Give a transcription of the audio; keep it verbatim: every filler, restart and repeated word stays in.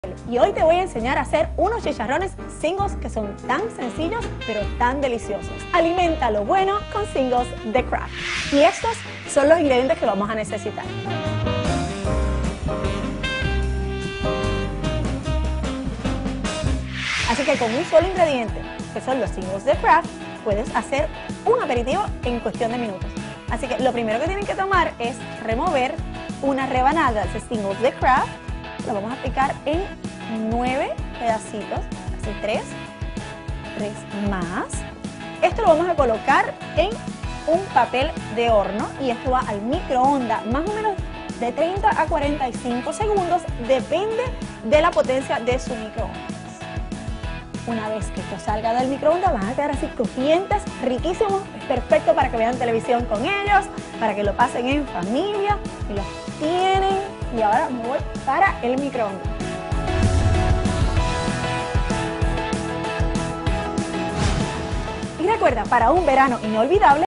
Y hoy te voy a enseñar a hacer unos chicharrones Singles que son tan sencillos pero tan deliciosos. Alimenta lo bueno con Singles de Kraft. Y estos son los ingredientes que vamos a necesitar. Así que con un solo ingrediente, que son los Singles de Kraft, puedes hacer un aperitivo en cuestión de minutos. Así que lo primero que tienen que tomar es remover una rebanada de Singles de Kraft. Lo vamos a picar en nueve pedacitos, así tres, tres más. Esto lo vamos a colocar en un papel de horno y esto va al microondas, más o menos de treinta a cuarenta y cinco segundos, depende de la potencia de su microondas. Una vez que esto salga del microondas van a quedar así crujientes, riquísimos, es perfecto para que vean televisión con ellos, para que lo pasen en familia y los tienen. Y ahora me voy para el microondas. Y recuerda, para un verano inolvidable,